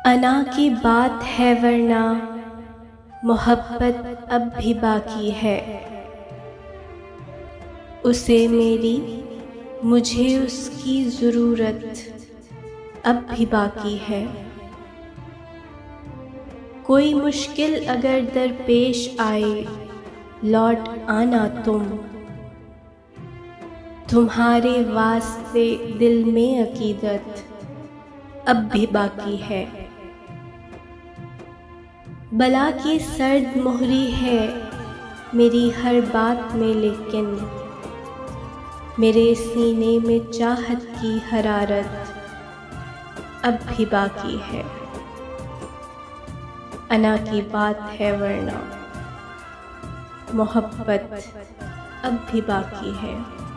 अना की बात है वरना मोहब्बत अब भी बाकी है। उसे मेरी मुझे उसकी ज़रूरत अब भी बाकी है। कोई मुश्किल अगर दरपेश आए लौट आना तुम्हारे वास्ते दिल में अकीदत अब भी बाकी है। बला की सर्द मोहरी है मेरी हर बात में, लेकिन मेरे सीने में चाहत की हरारत अब भी बाकी है। अना की बात है वरना मोहब्बत अब भी बाकी है।